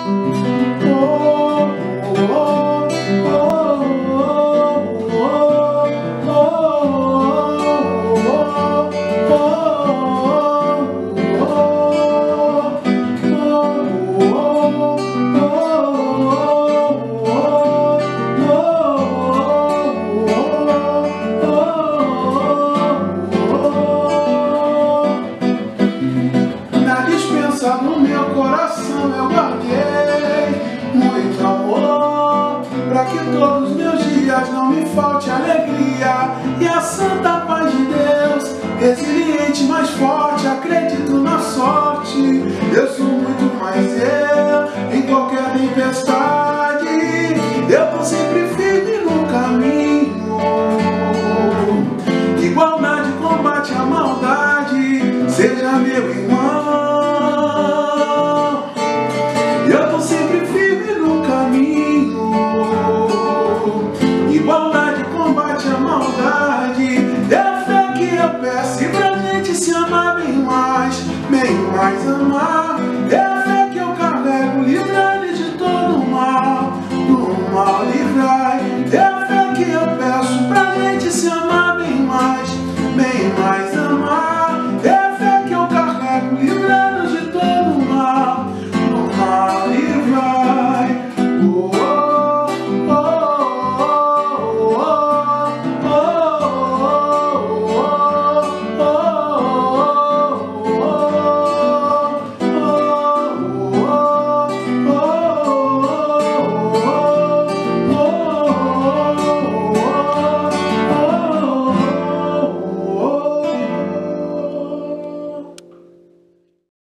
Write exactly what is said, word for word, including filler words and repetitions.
No meu coração eu guardei muito amor, para que todos os meus dias não me falte alegria. E a santa paz de Deus, resiliente, mais forte, acredito na sorte. Eu sou muito mais eu, em qualquer tempestade. Eu tô sempre firme no caminho. Igualdade, combate, a maldade. Seja meu irmão. Eu tô sempre firme no caminho. Igualdade, combate a maldade. É a fé que eu peço, e pra gente se amar bem mais, bem mais amar. É a fé que eu carrego, livrai-nos de todo mal, do mal livrai. É a fé que eu peço, pra gente se amar bem mais, bem mais amar. É a fé que eu carrego, livrai-nos de todo